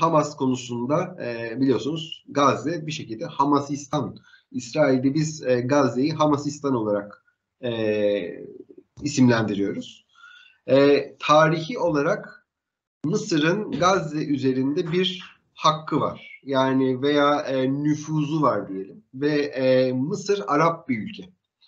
Hamas konusunda biliyorsunuz Gazze bir şekilde Hamasistan. İsrail'de biz Gazze'yi Hamasistan olarak isimlendiriyoruz. Tarihi olarak Mısır'ın Gazze üzerinde bir hakkı var. Yani veya nüfuzu var diyelim. Ve Mısır Arap bir ülke.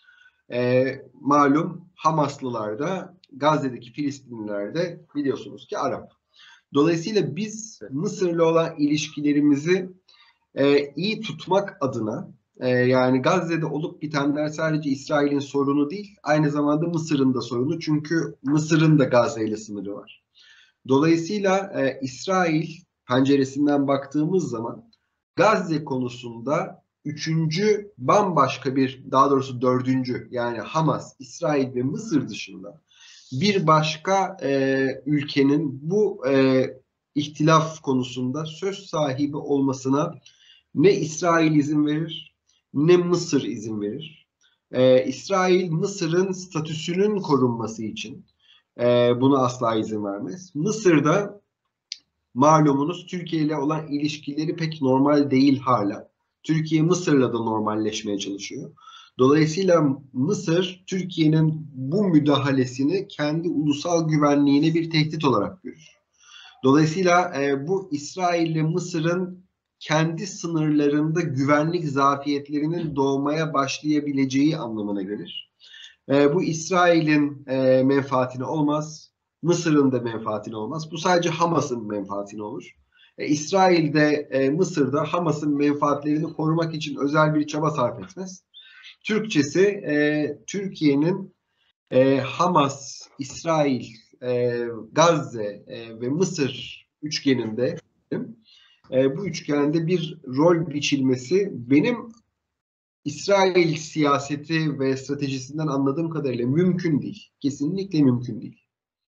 Malum Hamaslılar da Gazze'deki Filistinliler de biliyorsunuz ki Arap. Dolayısıyla biz Mısır'la olan ilişkilerimizi iyi tutmak adına yani Gazze'de olup bitenler sadece İsrail'in sorunu değil, aynı zamanda Mısır'ın da sorunu. Çünkü Mısır'ın da Gazze ile sınırı var. Dolayısıyla İsrail penceresinden baktığımız zaman Gazze konusunda üçüncü bambaşka bir, daha doğrusu dördüncü yani Hamas, İsrail ve Mısır dışında bir başka ülkenin bu ihtilaf konusunda söz sahibi olmasına ne İsrail izin verir ne Mısır izin verir. İsrail Mısır'ın statüsünün korunması için buna asla izin vermez. Mısır'da malumunuz Türkiye ile olan ilişkileri pek normal değil hala. Türkiye Mısır'la da normalleşmeye çalışıyor. Dolayısıyla Mısır Türkiye'nin bu müdahalesini kendi ulusal güvenliğine bir tehdit olarak görür. Dolayısıyla bu İsrail ile Mısır'ın kendi sınırlarında güvenlik zafiyetlerinin doğmaya başlayabileceği anlamına gelir. Bu İsrail'in menfaatine olmaz, Mısır'ın da menfaatine olmaz. Bu sadece Hamas'ın menfaatine olur. İsrail'de, Mısır'da Hamas'ın menfaatlerini korumak için özel bir çaba sarf etmez. Türkçesi Türkiye'nin Hamas, İsrail, Gazze ve Mısır üçgeninde bu üçgende bir rol biçilmesi benim İsrail siyaseti ve stratejisinden anladığım kadarıyla mümkün değil. Kesinlikle mümkün değil.